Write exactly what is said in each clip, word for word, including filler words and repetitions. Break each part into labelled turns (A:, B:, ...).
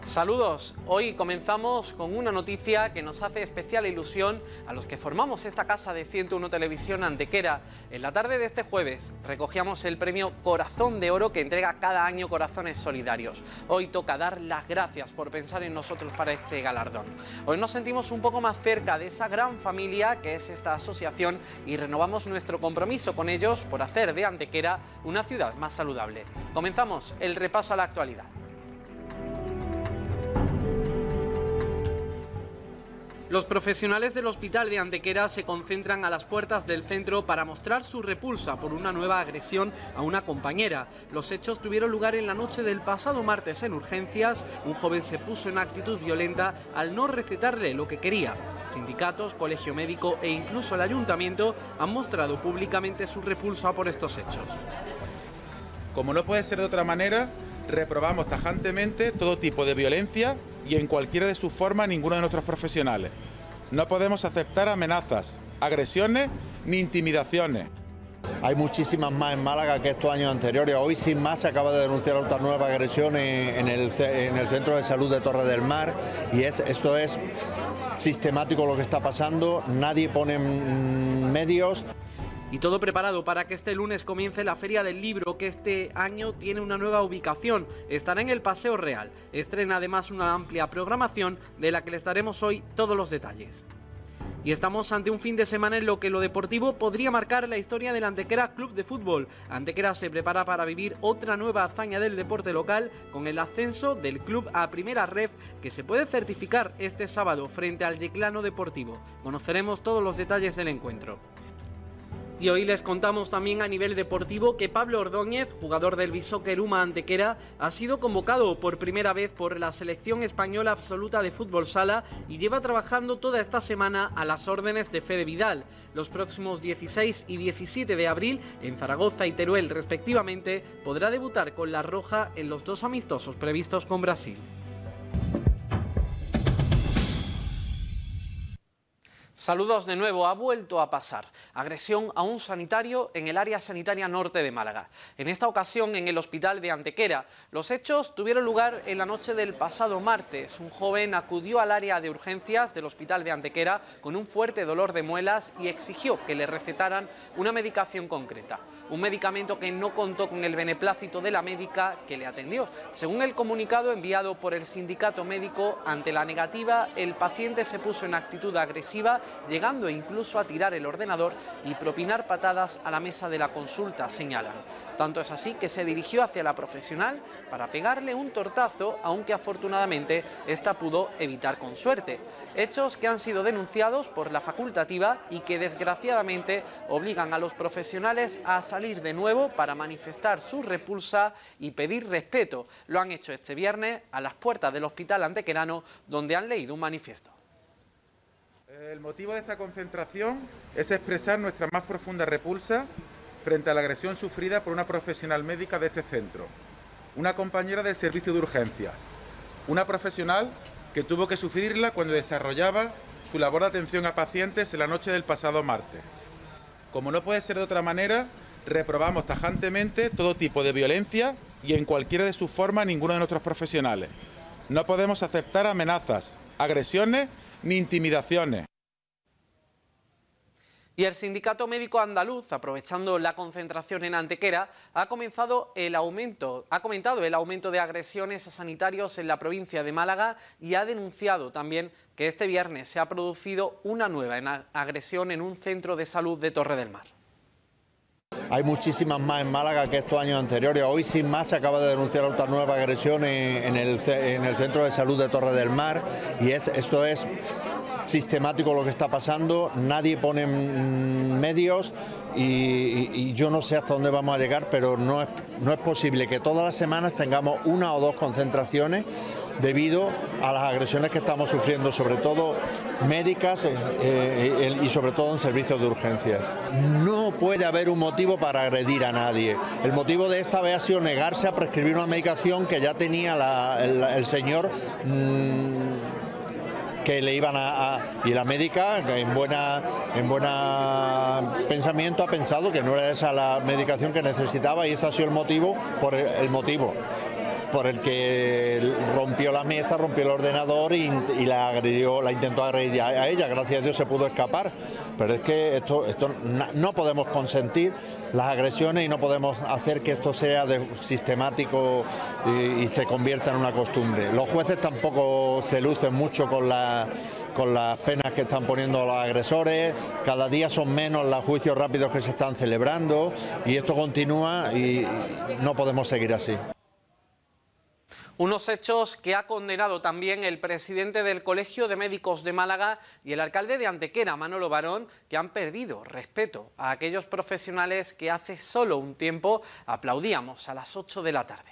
A: Saludos, hoy comenzamos con una noticia que nos hace especial ilusión a los que formamos esta casa de ciento uno Televisión Antequera. En la tarde de este jueves recogíamos el premio Corazón de Oro que entrega cada año Corazones Solidarios. Hoy toca dar las gracias por pensar en nosotros para este galardón. Hoy nos sentimos un poco más cerca de esa gran familia que es esta asociación y renovamos nuestro compromiso con ellos por hacer de Antequera una ciudad más saludable. Comenzamos el repaso a la actualidad. Los profesionales del Hospital de Antequera se concentran a las puertas del centro para mostrar su repulsa por una nueva agresión a una compañera. Los hechos tuvieron lugar en la noche del pasado martes en urgencias. Un joven se puso en actitud violenta al no recetarle lo que quería. Sindicatos, colegio médico e incluso el ayuntamiento han mostrado públicamente su repulsa por estos hechos.
B: Como no puede ser de otra manera, reprobamos tajantemente todo tipo de violencia y en cualquiera de sus formas ninguno de nuestros profesionales. No podemos aceptar amenazas, agresiones ni intimidaciones.
C: Hay muchísimas más en Málaga que estos años anteriores. Hoy, sin más, se acaba de denunciar otra nueva agresión en el, en el Centro de Salud de Torre del Mar y es, esto es sistemático lo que está pasando, nadie pone medios.
A: Y todo preparado para que este lunes comience la Feria del Libro, que este año tiene una nueva ubicación. Estará en el Paseo Real. Estrena además una amplia programación de la que les daremos hoy todos los detalles. Y estamos ante un fin de semana en lo que lo deportivo podría marcar la historia del Antequera Club de Fútbol. Antequera se prepara para vivir otra nueva hazaña del deporte local con el ascenso del club a Primera Ref, que se puede certificar este sábado frente al Yeclano Deportivo. Conoceremos todos los detalles del encuentro. Y hoy les contamos también a nivel deportivo que Pablo Ordóñez, jugador del Bisóquer Uma Antequera, ha sido convocado por primera vez por la selección española absoluta de fútbol sala y lleva trabajando toda esta semana a las órdenes de Fede Vidal. Los próximos dieciséis y diecisiete de abril, en Zaragoza y Teruel respectivamente, podrá debutar con la roja en los dos amistosos previstos con Brasil. Saludos de nuevo, ha vuelto a pasar. Agresión a un sanitario en el área sanitaria norte de Málaga. En esta ocasión en el hospital de Antequera. Los hechos tuvieron lugar en la noche del pasado martes. Un joven acudió al área de urgencias del hospital de Antequera con un fuerte dolor de muelas y exigió que le recetaran una medicación concreta. Un medicamento que no contó con el beneplácito de la médica que le atendió. Según el comunicado enviado por el sindicato médico, ante la negativa, el paciente se puso en actitud agresiva, llegando incluso a tirar el ordenador y propinar patadas a la mesa de la consulta, señalan. Tanto es así que se dirigió hacia la profesional para pegarle un tortazo, aunque afortunadamente esta pudo evitar con suerte. Hechos que han sido denunciados por la facultativa y que desgraciadamente obligan a los profesionales a salir de nuevo para manifestar su repulsa y pedir respeto. Lo han hecho este viernes a las puertas del hospital antequerano, donde han leído un manifiesto.
B: El motivo de esta concentración es expresar nuestra más profunda repulsa frente a la agresión sufrida por una profesional médica de este centro, una compañera del servicio de urgencias, una profesional que tuvo que sufrirla cuando desarrollaba su labor de atención a pacientes en la noche del pasado martes. Como no puede ser de otra manera, reprobamos tajantemente todo tipo de violencia y en cualquiera de sus formas ninguno de nuestros profesionales. No podemos aceptar amenazas, agresiones ni intimidaciones.
A: Y el Sindicato Médico Andaluz, aprovechando la concentración en Antequera, ha comenzado el aumento, ha comentado el aumento de agresiones a sanitarios en la provincia de Málaga y ha denunciado también que este viernes se ha producido una nueva agresión en un centro de salud de Torre del Mar.
C: Hay muchísimas más en Málaga que estos años anteriores. Hoy, sin más, se acaba de denunciar otra nueva agresión en el, en el Centro de Salud de Torre del Mar y es, esto es sistemático lo que está pasando, nadie pone medios y, y, y yo no sé hasta dónde vamos a llegar, pero no es, no es posible que todas las semanas tengamos una o dos concentraciones debido a las agresiones que estamos sufriendo, sobre todo médicas eh, eh, y sobre todo en servicios de urgencias. No puede haber un motivo para agredir a nadie. El motivo de esta vez ha sido negarse a prescribir una medicación que ya tenía la, el, el señor mmm, que le iban a, a y la médica en buena en buena pensamiento ha pensado que no era esa la medicación que necesitaba y ese ha sido el motivo por el, el motivo. por el que rompió la mesa, rompió el ordenador y, y la agredió, la intentó agredir a ella. Gracias a Dios se pudo escapar, pero es que esto, esto no podemos consentir las agresiones y no podemos hacer que esto sea de, sistemático y, y se convierta en una costumbre. Los jueces tampoco se lucen mucho con la con las penas que están poniendo los agresores, cada día son menos los juicios rápidos que se están celebrando y esto continúa y no podemos seguir así.
A: Unos hechos que ha condenado también el presidente del Colegio de Médicos de Málaga y el alcalde de Antequera, Manolo Barón, que han perdido respeto a aquellos profesionales que hace solo un tiempo aplaudíamos a las ocho de la tarde.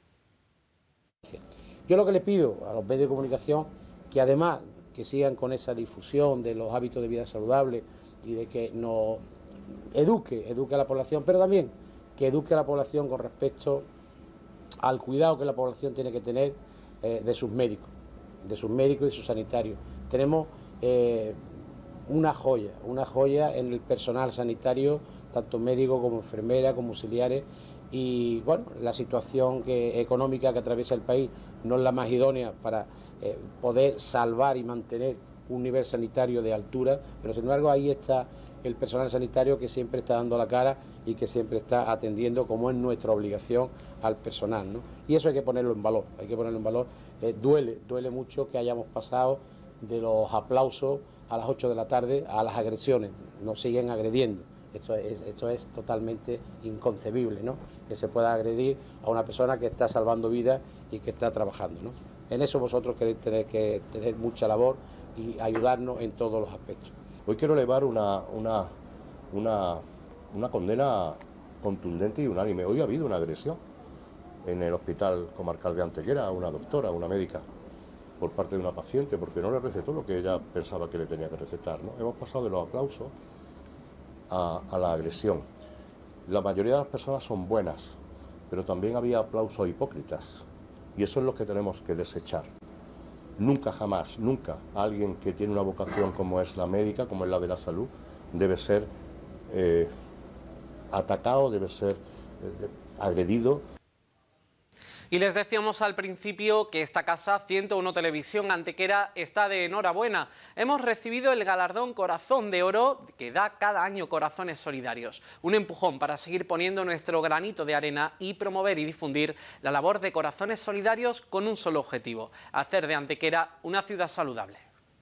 D: Yo lo que le pido a los medios de comunicación, que además que sigan con esa difusión de los hábitos de vida saludable y de que nos eduque, eduque a la población, pero también que eduque a la población con respecto al cuidado que la población tiene que tener eh, de sus médicos, de sus médicos y sus sanitarios. Tenemos eh, una joya, una joya en el personal sanitario, tanto médico como enfermera, como auxiliares, y bueno, la situación que, económica que atraviesa el país no es la más idónea para eh, poder salvar y mantener un nivel sanitario de altura, pero sin embargo ahí está el personal sanitario que siempre está dando la cara y que siempre está atendiendo, como es nuestra obligación, al personal, ¿no? Y eso hay que ponerlo en valor, hay que ponerlo en valor. Eh, duele, duele mucho que hayamos pasado de los aplausos a las ocho de la tarde a las agresiones, nos siguen agrediendo. Esto es, esto es totalmente inconcebible, ¿no? Que se pueda agredir a una persona que está salvando vidas y que está trabajando, ¿no? En eso vosotros queréis tener que tener mucha labor y ayudarnos en todos los aspectos.
E: Hoy quiero elevar una, una, una, una condena contundente y unánime. Hoy ha habido una agresión en el Hospital Comarcal de Antequera a una doctora, a una médica, por parte de una paciente, porque no le recetó lo que ella pensaba que le tenía que recetar, ¿no? Hemos pasado de los aplausos a, a la agresión. La mayoría de las personas son buenas, pero también había aplausos hipócritas, y eso es lo que tenemos que desechar. Nunca, jamás, nunca alguien que tiene una vocación como es la médica, como es la de la salud, debe ser eh, atacado, debe ser eh, agredido.
A: Y les decíamos al principio que esta casa, ciento uno Televisión Antequera, está de enhorabuena. Hemos recibido el galardón Corazón de Oro que da cada año Corazones Solidarios. Un empujón para seguir poniendo nuestro granito de arena y promover y difundir la labor de Corazones Solidarios con un solo objetivo: hacer de Antequera una ciudad saludable.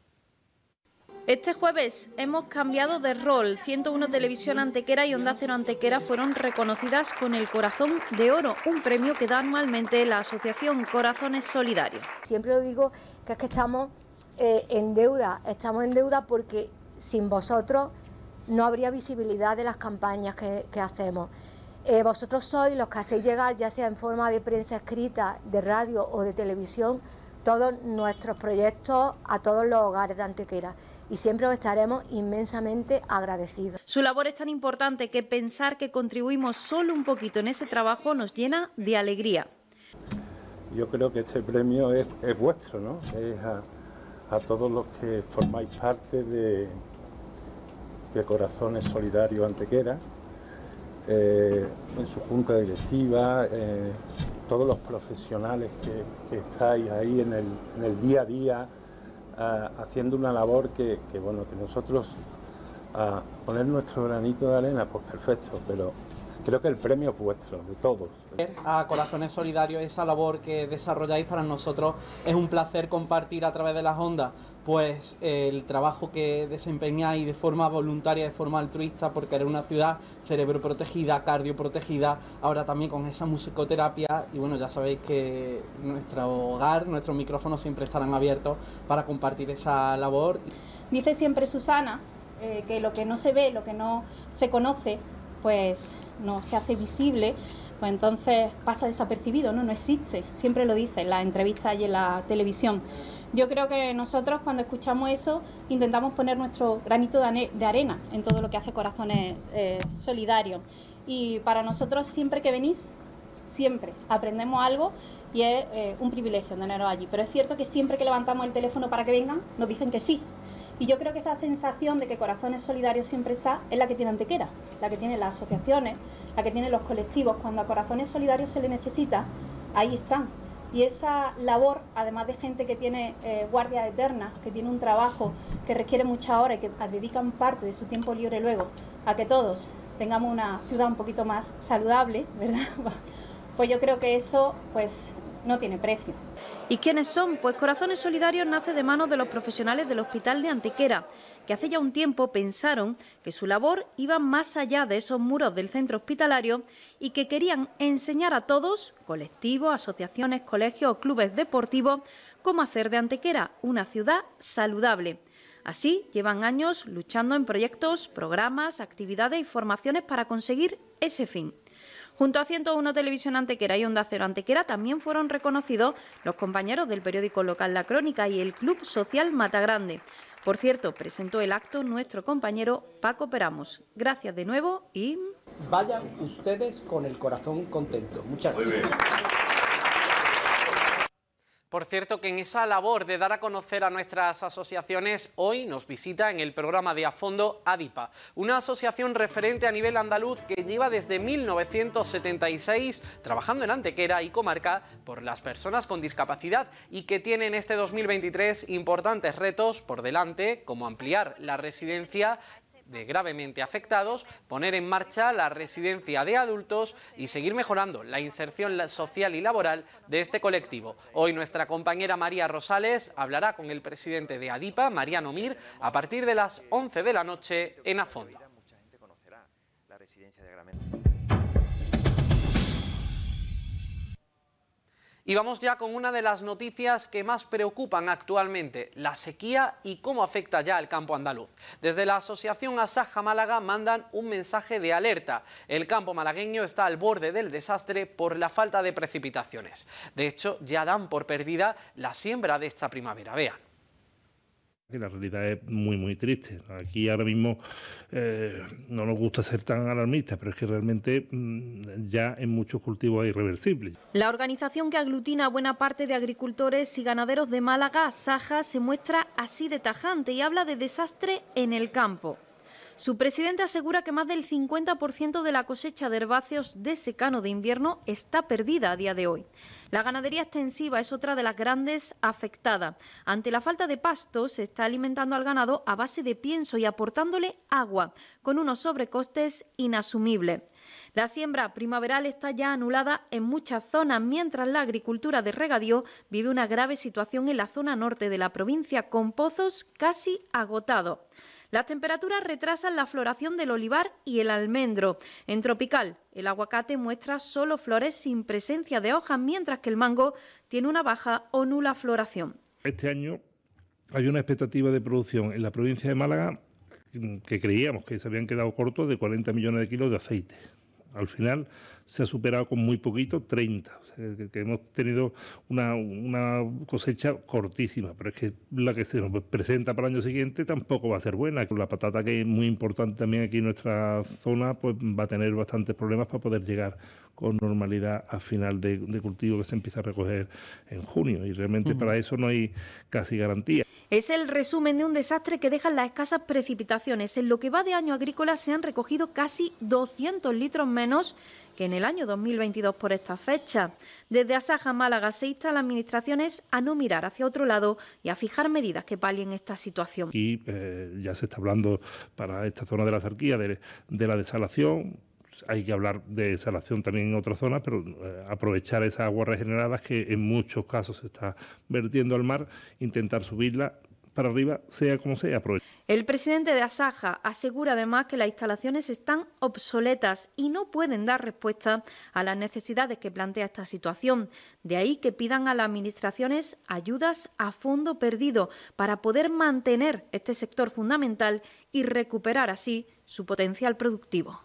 F: Este jueves hemos cambiado de rol. ciento uno Televisión Antequera y Onda Cero Antequera fueron reconocidas con el Corazón de Oro, un premio que da anualmente la Asociación Corazones Solidarios.
G: Siempre lo digo, que es que estamos eh, en deuda, estamos en deuda porque sin vosotros no habría visibilidad de las campañas que, que hacemos. Eh, vosotros sois los que hacéis llegar, ya sea en forma de prensa escrita, de radio o de televisión, todos nuestros proyectos a todos los hogares de Antequera. Y siempre os estaremos inmensamente agradecidos.
F: Su labor es tan importante que pensar que contribuimos solo un poquito en ese trabajo nos llena de alegría.
H: Yo creo que este premio es, es vuestro, ¿no? Es a, a todos los que formáis parte de, de Corazones Solidarios Antequera, eh, en su junta directiva, eh, todos los profesionales que, que estáis ahí en el, en el día a día, Uh, haciendo una labor que, que bueno, que nosotros uh, poner nuestro granito de arena, pues perfecto, pero creo que el premio es vuestro, de todos.
I: A Corazones Solidarios, esa labor que desarrolláis para nosotros es un placer compartir a través de las ondas, pues el trabajo que desempeñáis de forma voluntaria, de forma altruista, por querer una ciudad cerebroprotegida, cardioprotegida, ahora también con esa musicoterapia, y bueno, ya sabéis que nuestro hogar, nuestros micrófonos siempre estarán abiertos para compartir esa labor.
J: Dice siempre Susana eh, que lo que no se ve, lo que no se conoce, pues no se hace visible, pues entonces pasa desapercibido, ¿no? No existe, siempre lo dice en las entrevistas y en la televisión. Yo creo que nosotros cuando escuchamos eso intentamos poner nuestro granito de arena en todo lo que hace Corazones eh, Solidarios. Y para nosotros siempre que venís, siempre aprendemos algo y es eh, un privilegio teneros allí. Pero es cierto que siempre que levantamos el teléfono para que vengan, nos dicen que sí. Y yo creo que esa sensación de que Corazones Solidarios siempre está es la que tiene Antequera, la que tienen las asociaciones, la que tienen los colectivos. Cuando a Corazones Solidarios se le necesita, ahí están. Y esa labor, además de gente que tiene eh, guardia eterna, que tiene un trabajo que requiere muchas horas y que dedican parte de su tiempo libre luego a que todos tengamos una ciudad un poquito más saludable, ¿verdad? Pues yo creo que eso pues no tiene precio.
F: ¿Y quiénes son? Pues Corazones Solidarios nace de manos de los profesionales del Hospital de Antequera, que hace ya un tiempo pensaron que su labor iba más allá de esos muros del centro hospitalario y que querían enseñar a todos, colectivos, asociaciones, colegios o clubes deportivos, cómo hacer de Antequera una ciudad saludable. Así, llevan años luchando en proyectos, programas, actividades y formaciones para conseguir ese fin. Junto a ciento uno Televisión Antequera y Onda Cero Antequera también fueron reconocidos los compañeros del periódico local La Crónica y el Club Social Matagrande. Por cierto, presentó el acto nuestro compañero Paco Peramos. Gracias de nuevo y...
K: Vayan ustedes con el corazón contento. Muchas gracias.
A: Por cierto, que en esa labor de dar a conocer a nuestras asociaciones, hoy nos visita en el programa de A Fondo ADIPA, una asociación referente a nivel andaluz que lleva desde mil novecientos setenta y seis trabajando en Antequera y comarca por las personas con discapacidad y que tiene en este dos mil veintitrés importantes retos por delante, como ampliar la residencia de gravemente afectados, poner en marcha la residencia de adultos y seguir mejorando la inserción social y laboral de este colectivo. Hoy nuestra compañera María Rosales hablará con el presidente de ADIPA, Mariano Mir, a partir de las once de la noche en A Fondo. Y vamos ya con una de las noticias que más preocupan actualmente, la sequía y cómo afecta ya al campo andaluz. Desde la Asociación Asaja Málaga mandan un mensaje de alerta. El campo malagueño está al borde del desastre por la falta de precipitaciones. De hecho, ya dan por perdida la siembra de esta primavera. Vean.
L: La realidad es muy, muy triste. Aquí ahora mismo eh, no nos gusta ser tan alarmistas, pero es que realmente mmm, ya en muchos cultivos es irreversible.
F: La organización que aglutina a buena parte de agricultores y ganaderos de Málaga, Asaja, se muestra así de tajante y habla de desastre en el campo. Su presidente asegura que más del cincuenta por ciento de la cosecha de herbáceos de secano de invierno está perdida a día de hoy. La ganadería extensiva es otra de las grandes afectadas. Ante la falta de pasto, se está alimentando al ganado a base de pienso y aportándole agua, con unos sobrecostes inasumibles. La siembra primaveral está ya anulada en muchas zonas, mientras la agricultura de regadío vive una grave situación en la zona norte de la provincia, con pozos casi agotados. Las temperaturas retrasan la floración del olivar y el almendro. En tropical, el aguacate muestra solo flores sin presencia de hojas, mientras que el mango tiene una baja o nula floración.
L: Este año hay una expectativa de producción en la provincia de Málaga que creíamos que se habían quedado cortos de cuarenta millones de kilos de aceite. Al final se ha superado con muy poquito, treinta. O sea, que, que hemos tenido una, una cosecha cortísima, pero es que la que se nos presenta para el año siguiente tampoco va a ser buena. La patata, que es muy importante también aquí en nuestra zona, pues va a tener bastantes problemas para poder llegar con normalidad a final de, de cultivo, que se empieza a recoger en junio, y realmente uh-huh. para eso no hay casi garantía.
F: Es el resumen de un desastre que dejan las escasas precipitaciones. En lo que va de año agrícola se han recogido casi doscientos litros menos que en el año dos mil veintidós por esta fecha. Desde Asaja Málaga se insta a las administraciones a no mirar hacia otro lado y a fijar medidas que palien esta situación.
L: Y eh, ya se está hablando para esta zona de la Zarquía de, de la desalación. Hay que hablar de desalación también en otras zonas, pero eh, aprovechar esas aguas regeneradas que en muchos casos se está vertiendo al mar, intentar subirla para arriba, sea como sea. Aprovechar.
F: El presidente de Asaja asegura además que las instalaciones están obsoletas y no pueden dar respuesta a las necesidades que plantea esta situación. De ahí que pidan a las administraciones ayudas a fondo perdido para poder mantener este sector fundamental y recuperar así su potencial productivo.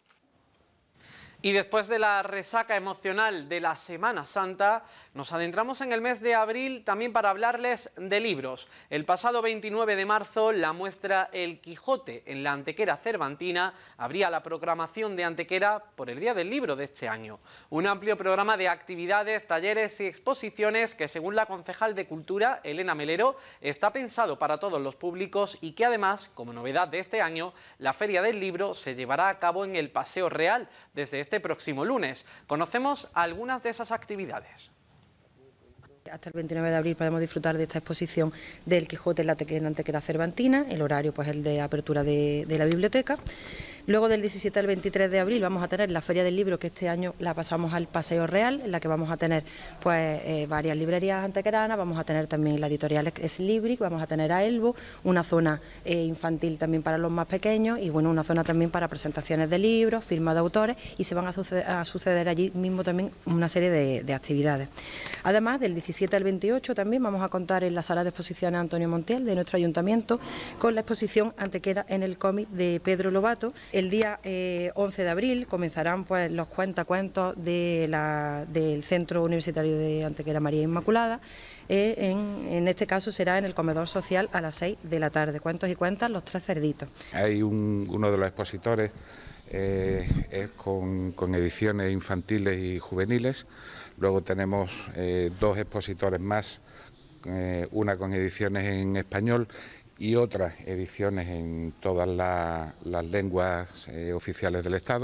A: Y después de la resaca emocional de la Semana Santa, nos adentramos en el mes de abril también para hablarles de libros. El pasado veintinueve de marzo, la muestra El Quijote en la Antequera Cervantina abría la programación de Antequera por el Día del Libro de este año. Un amplio programa de actividades, talleres y exposiciones que, según la concejal de Cultura, Elena Melero, está pensado para todos los públicos y que además, como novedad de este año, la Feria del Libro se llevará a cabo en el Paseo Real desde este Este próximo lunes. Conocemos algunas de esas actividades.
M: Hasta el veintinueve de abril podemos disfrutar de esta exposición del Quijote en la Antequera Cervantina, el horario pues el de apertura de, de la biblioteca. Luego del diecisiete al veintitrés de abril vamos a tener la Feria del Libro, que este año la pasamos al Paseo Real, en la que vamos a tener pues eh, varias librerías antequeranas, vamos a tener también la editorial Ex Libris, vamos a tener a Elbo, una zona eh, infantil también para los más pequeños y bueno, una zona también para presentaciones de libros, firmas de autores, y se van a suceder, a suceder allí mismo también una serie de, de actividades. Además, del diecisiete al veintiocho también vamos a contar en la sala de exposiciones Antonio Montiel de nuestro ayuntamiento con la exposición Antequera en el cómic de Pedro Lobato. El día eh, once de abril comenzarán pues los cuentacuentos de la, del Centro Universitario de Antequera María Inmaculada. Eh, en, en este caso será en el comedor social a las seis de la tarde. Cuentos y cuentas, Los Tres Cerditos.
N: Hay un, uno de los expositores eh, es con, con ediciones infantiles y juveniles. Luego tenemos eh, dos expositores más, eh, una con ediciones en español y otras ediciones en todas la, las lenguas eh, oficiales del Estado.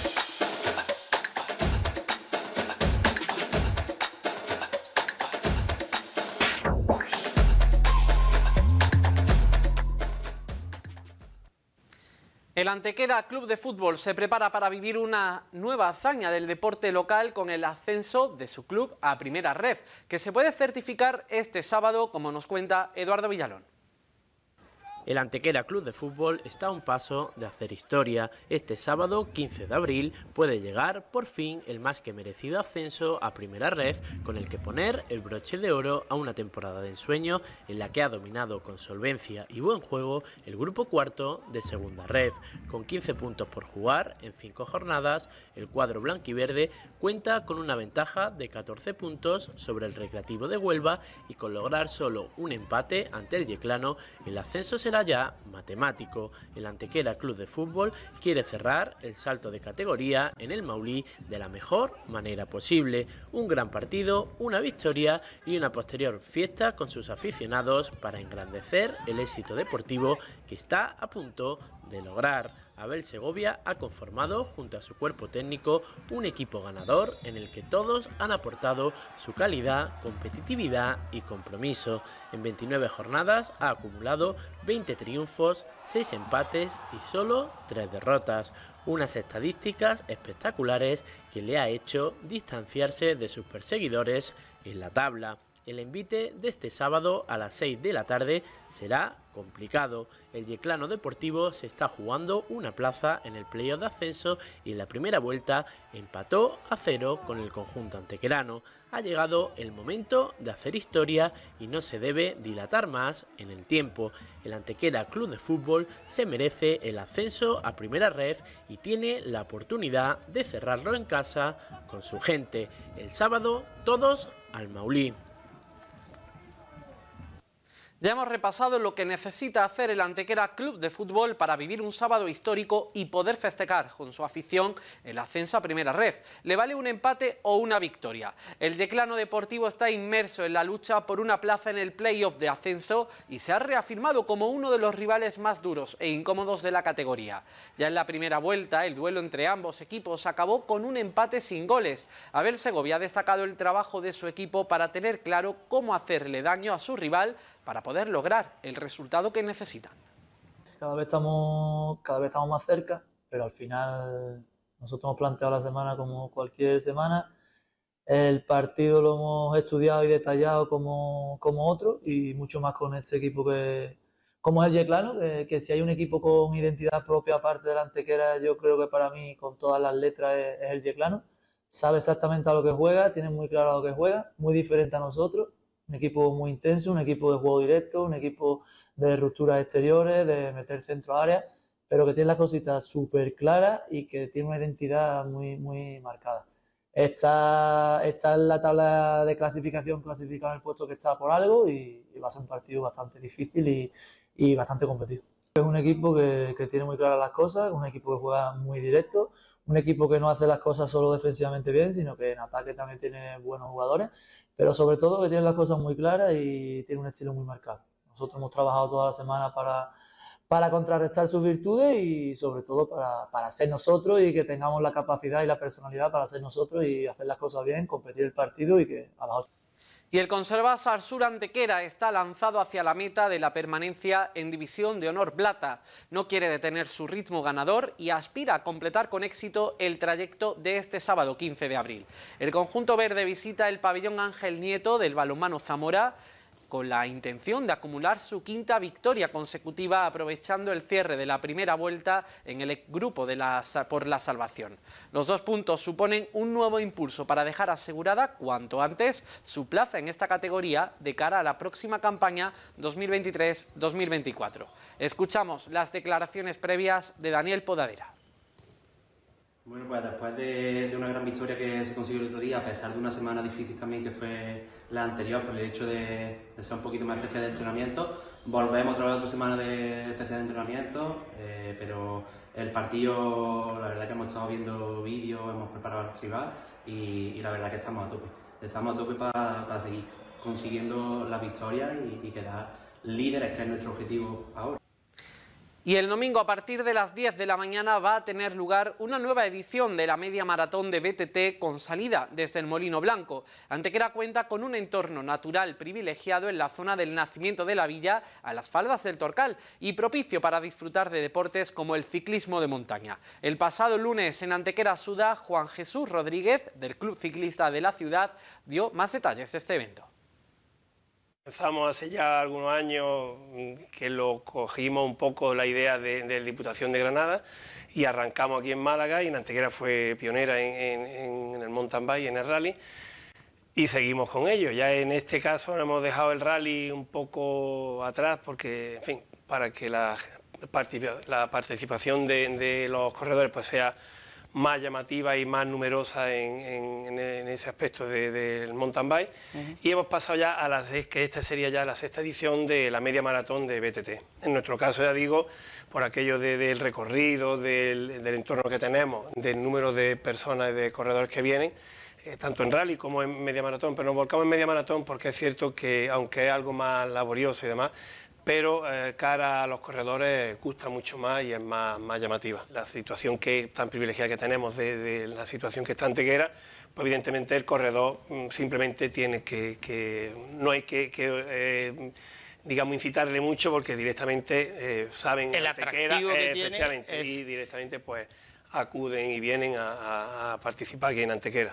A: El Antequera Club de Fútbol se prepara para vivir una nueva hazaña del deporte local con el ascenso de su club a Primera Ref, que se puede certificar este sábado, como nos cuenta Eduardo Villalón.
O: El Antequera Club de Fútbol está a un paso de hacer historia. Este sábado, quince de abril, puede llegar por fin el más que merecido ascenso a Primera Ref, con el que poner el broche de oro a una temporada de ensueño en la que ha dominado con solvencia y buen juego el grupo cuarto de Segunda Ref. Con quince puntos por jugar en cinco jornadas, el cuadro blanquiverde cuenta con una ventaja de catorce puntos sobre el Recreativo de Huelva y con lograr solo un empate ante el Yeclano, el ascenso será ya matemático. El Antequera Club de Fútbol quiere cerrar el salto de categoría en el Maulí de la mejor manera posible. Un gran partido, una victoria y una posterior fiesta con sus aficionados para engrandecer el éxito deportivo que está a punto de lograr. Abel Segovia ha conformado, junto a su cuerpo técnico, un equipo ganador en el que todos han aportado su calidad, competitividad y compromiso. En veintinueve jornadas ha acumulado veinte triunfos, seis empates y solo tres derrotas. Unas estadísticas espectaculares que le ha hecho distanciarse de sus perseguidores en la tabla. El envite de este sábado a las seis de la tarde será complicado. El Yeclano Deportivo se está jugando una plaza en el playoff de ascenso y en la primera vuelta empató a cero con el conjunto antequerano. Ha llegado el momento de hacer historia y no se debe dilatar más en el tiempo. El Antequera Club de Fútbol se merece el ascenso a Primera Ref y tiene la oportunidad de cerrarlo en casa con su gente. El sábado todos al Maulí.
A: Ya hemos repasado lo que necesita hacer el Antequera Club de Fútbol para vivir un sábado histórico y poder festejar con su afición el ascenso a Primera Ref. Le vale un empate o una victoria. El Yeclano Deportivo está inmerso en la lucha por una plaza en el playoff de ascenso y se ha reafirmado como uno de los rivales más duros e incómodos de la categoría. Ya en la primera vuelta, el duelo entre ambos equipos acabó con un empate sin goles. Abel Segovia ha destacado el trabajo de su equipo para tener claro cómo hacerle daño a su rival para poder lograr el resultado que necesitan.
P: Cada vez estamos, cada vez estamos más cerca, pero al final nosotros hemos planteado la semana como cualquier semana. El partido lo hemos estudiado y detallado como, como otro, y mucho más con este equipo que como es el Yeclano, que, que si hay un equipo con identidad propia aparte de la Antequera, yo creo que para mí con todas las letras es, es el Yeclano. Sabe exactamente a lo que juega, tiene muy claro a lo que juega, muy diferente a nosotros. Un equipo muy intenso, un equipo de juego directo, un equipo de rupturas exteriores, de meter centro a área, pero que tiene las cositas súper claras y que tiene una identidad muy, muy marcada. Está, está en la tabla de clasificación, clasificado en el puesto que está por algo, y, y va a ser un partido bastante difícil y, y bastante competido. Es un equipo que, que tiene muy claras las cosas, un equipo que juega muy directo, un equipo que no hace las cosas solo defensivamente bien, sino que en ataque también tiene buenos jugadores, pero sobre todo que tiene las cosas muy claras y tiene un estilo muy marcado. Nosotros hemos trabajado toda la semana para, para contrarrestar sus virtudes y sobre todo para, para ser nosotros y que tengamos la capacidad y la personalidad para ser nosotros y hacer las cosas bien, competir el partido y que a las ocho.
A: Y el Conserva Sarsur Antequera está lanzado hacia la meta de la permanencia en División de Honor Plata. No quiere detener su ritmo ganador y aspira a completar con éxito el trayecto de este sábado quince de abril. El conjunto verde visita el pabellón Ángel Nieto del balonmano Zamora con la intención de acumular su quinta victoria consecutiva, aprovechando el cierre de la primera vuelta en el grupo de la, por la salvación. Los dos puntos suponen un nuevo impulso para dejar asegurada cuanto antes su plaza en esta categoría de cara a la próxima campaña dos mil veintitrés dos mil veinticuatro. Escuchamos las declaraciones previas de Daniel Podadera.
Q: Bueno, pues después de, de una gran victoria que se consiguió el otro día, a pesar de una semana difícil también que fue la anterior por el hecho de, de ser un poquito más especial de entrenamiento, volvemos otra vez otra semana de especial de entrenamiento, eh, pero el partido, la verdad que hemos estado viendo vídeos, hemos preparado al rival y, y la verdad que estamos a tope. Estamos a tope para, para seguir consiguiendo la victoria y, y quedar líderes, que es nuestro objetivo ahora.
A: Y el domingo a partir de las diez de la mañana va a tener lugar una nueva edición de la media maratón de B T T con salida desde el Molino Blanco. Antequera cuenta con un entorno natural privilegiado en la zona del nacimiento de la villa, a las faldas del Torcal, y propicio para disfrutar de deportes como el ciclismo de montaña. El pasado lunes en Antequera Suda, Juan Jesús Rodríguez, del Club Ciclista de la ciudad, dio más detalles de este evento.
R: Empezamos hace ya algunos años que lo cogimos un poco la idea de, de la Diputación de Granada y arrancamos aquí en Málaga, y en Antequera fue pionera en, en, en el mountain bike, en el rally, y seguimos con ello. Ya en este caso hemos dejado el rally un poco atrás porque, en fin, para que la, la participación de, de los corredores pues sea más llamativa y más numerosa en, en, en ese aspecto del de, de mountain bike. Uh-huh. Y hemos pasado ya a la que esta sería ya la sexta edición de la media maratón de B T T. En nuestro caso, ya digo, por aquello de, del recorrido, del, del entorno que tenemos, del número de personas y de corredores que vienen, eh, tanto en rally como en media maratón, pero nos volcamos en media maratón porque es cierto que, aunque es algo más laborioso y demás, pero eh, cara a los corredores gusta mucho más y es más, más llamativa. La situación que tan privilegiada que tenemos de, de la situación que está Antequera, pues evidentemente el corredor mm, simplemente tiene que, que no hay que, que eh, digamos, incitarle mucho porque directamente eh, saben
S: el
R: Antequera,
S: atractivo que
R: eh,
S: tiene
R: efectivamente,
S: es...
R: y directamente pues acuden y vienen a, a, a participar aquí en Antequera.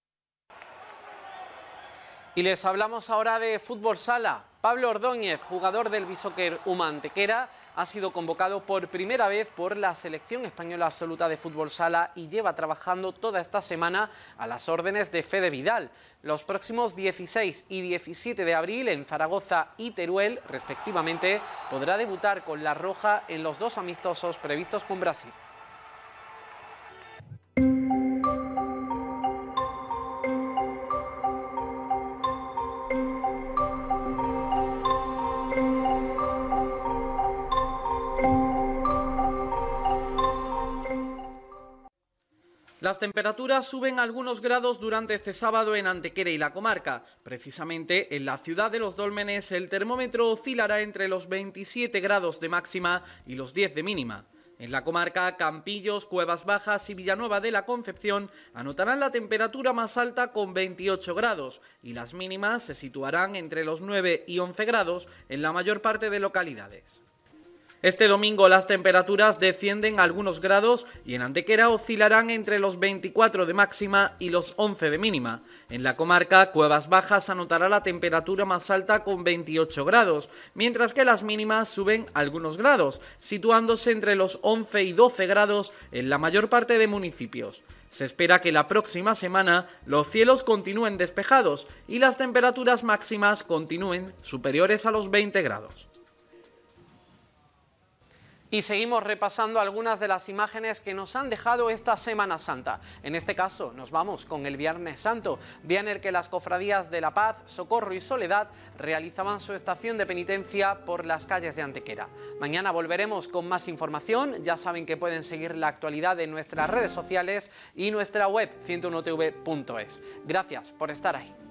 A: Y les hablamos ahora de fútbol sala. Pablo Ordóñez, jugador del Bisóquer Uma Antequera, ha sido convocado por primera vez por la selección española absoluta de fútbol sala y lleva trabajando toda esta semana a las órdenes de Fede Vidal. Los próximos dieciséis y diecisiete de abril en Zaragoza y Teruel, respectivamente, podrá debutar con la roja en los dos amistosos previstos con Brasil. Las temperaturas suben algunos grados durante este sábado en Antequera y la comarca. Precisamente en la ciudad de Los Dólmenes el termómetro oscilará entre los veintisiete grados de máxima y los diez de mínima. En la comarca, Campillos, Cuevas Bajas y Villanueva de la Concepción anotarán la temperatura más alta con veintiocho grados y las mínimas se situarán entre los nueve y once grados en la mayor parte de localidades. Este domingo las temperaturas descienden algunos grados y en Antequera oscilarán entre los veinticuatro de máxima y los once de mínima. En la comarca, Cuevas Bajas anotará la temperatura más alta con veintiocho grados, mientras que las mínimas suben algunos grados, situándose entre los once y doce grados en la mayor parte de municipios. Se espera que la próxima semana los cielos continúen despejados y las temperaturas máximas continúen superiores a los veinte grados. Y seguimos repasando algunas de las imágenes que nos han dejado esta Semana Santa. En este caso nos vamos con el Viernes Santo, día en el que las cofradías de La Paz, Socorro y Soledad realizaban su estación de penitencia por las calles de Antequera. Mañana volveremos con más información. Ya saben que pueden seguir la actualidad en nuestras redes sociales y nuestra web ciento uno t v punto es. Gracias por estar ahí.